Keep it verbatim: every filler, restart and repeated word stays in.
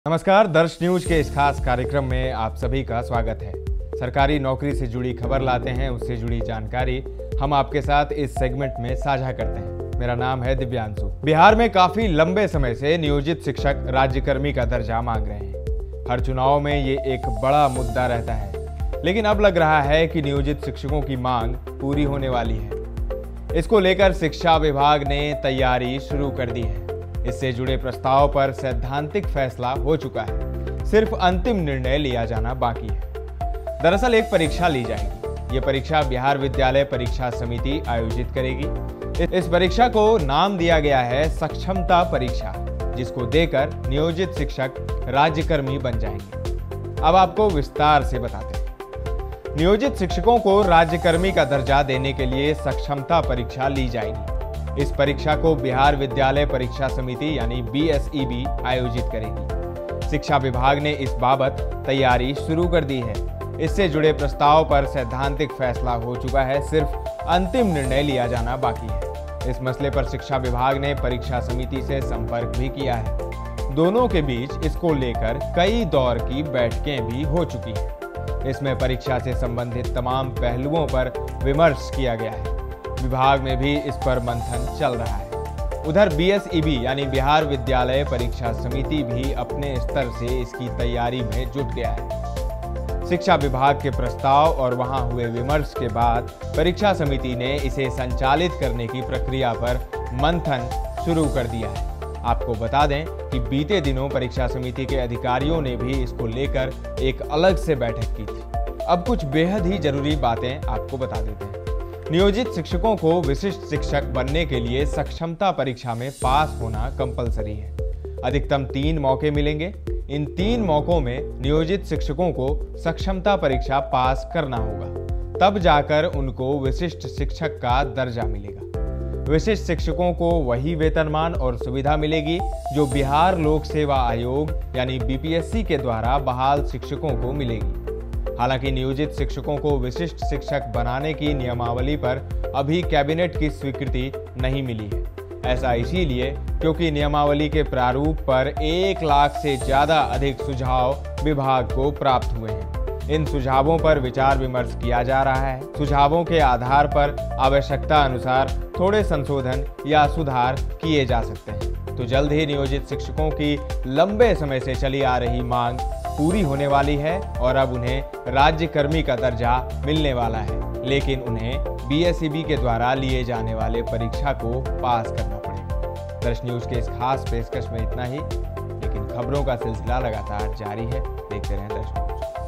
नमस्कार, दर्श न्यूज के इस खास कार्यक्रम में आप सभी का स्वागत है। सरकारी नौकरी से जुड़ी खबर लाते हैं, उससे जुड़ी जानकारी हम आपके साथ इस सेगमेंट में साझा करते हैं। मेरा नाम है दिव्यांशु। बिहार में काफी लंबे समय से नियोजित शिक्षक राज्यकर्मी का दर्जा मांग रहे हैं। हर चुनाव में ये एक बड़ा मुद्दा रहता है, लेकिन अब लग रहा है कि नियोजित शिक्षकों की मांग पूरी होने वाली है। इसको लेकर शिक्षा विभाग ने तैयारी शुरू कर दी है। इससे जुड़े प्रस्ताव पर सैद्धांतिक फैसला हो चुका है, सिर्फ अंतिम निर्णय लिया जाना बाकी है। दरअसल एक परीक्षा ली जाएगी। ये परीक्षा बिहार विद्यालय परीक्षा समिति आयोजित करेगी। इस परीक्षा को नाम दिया गया है सक्षमता परीक्षा, जिसको देकर नियोजित शिक्षक राज्यकर्मी बन जाएंगे। अब आपको विस्तार से बताते हैं। नियोजित शिक्षकों को राज्यकर्मी का दर्जा देने के लिए सक्षमता परीक्षा ली जाएगी। इस परीक्षा को बिहार विद्यालय परीक्षा समिति यानी बी एस ई बी आयोजित करेगी। शिक्षा विभाग ने इस बाबत तैयारी शुरू कर दी है। इससे जुड़े प्रस्ताव पर सैद्धांतिक फैसला हो चुका है, सिर्फ अंतिम निर्णय लिया जाना बाकी है। इस मसले पर शिक्षा विभाग ने परीक्षा समिति से संपर्क भी किया है। दोनों के बीच इसको लेकर कई दौर की बैठकें भी हो चुकी हैं। इसमें परीक्षा से संबंधित तमाम पहलुओं पर विमर्श किया गया है। विभाग में भी इस पर मंथन चल रहा है। उधर बी एस ई बी यानी बिहार विद्यालय परीक्षा समिति भी अपने स्तर से इसकी तैयारी में जुट गया है। शिक्षा विभाग के प्रस्ताव और वहां हुए विमर्श के बाद परीक्षा समिति ने इसे संचालित करने की प्रक्रिया पर मंथन शुरू कर दिया है। आपको बता दें कि बीते दिनों परीक्षा समिति के अधिकारियों ने भी इसको लेकर एक अलग से बैठक की थी। अब कुछ बेहद ही जरूरी बातें आपको बता देते हैं। नियोजित शिक्षकों को विशिष्ट शिक्षक बनने के लिए सक्षमता परीक्षा में पास होना कंपलसरी है। अधिकतम तीन मौके मिलेंगे। इन तीन मौकों में नियोजित शिक्षकों को सक्षमता परीक्षा पास करना होगा, तब जाकर उनको विशिष्ट शिक्षक का दर्जा मिलेगा। विशिष्ट शिक्षकों को वही वेतनमान और सुविधा मिलेगी जो बिहार लोक सेवा आयोग यानी बी पी एस सी के द्वारा बहाल शिक्षकों को मिलेगी। हालांकि नियोजित शिक्षकों को विशिष्ट शिक्षक बनाने की नियमावली पर अभी कैबिनेट की स्वीकृति नहीं मिली है। ऐसा इसीलिए क्योंकि नियमावली के प्रारूप पर एक लाख से ज्यादा अधिक सुझाव विभाग को प्राप्त हुए हैं। इन सुझावों पर विचार विमर्श किया जा रहा है। सुझावों के आधार पर आवश्यकता अनुसार थोड़े संशोधन या सुधार किए जा सकते हैं। तो जल्द ही नियोजित शिक्षकों की लंबे समय से चली आ रही मांग पूरी होने वाली है और अब उन्हें राज्यकर्मी का दर्जा मिलने वाला है, लेकिन उन्हें बी एस ई बी के द्वारा लिए जाने वाले परीक्षा को पास करना पड़ेगा। दर्श न्यूज के इस खास पेशकश में इतना ही, लेकिन खबरों का सिलसिला लगातार जारी है। देखते रहें दर्श न्यूज।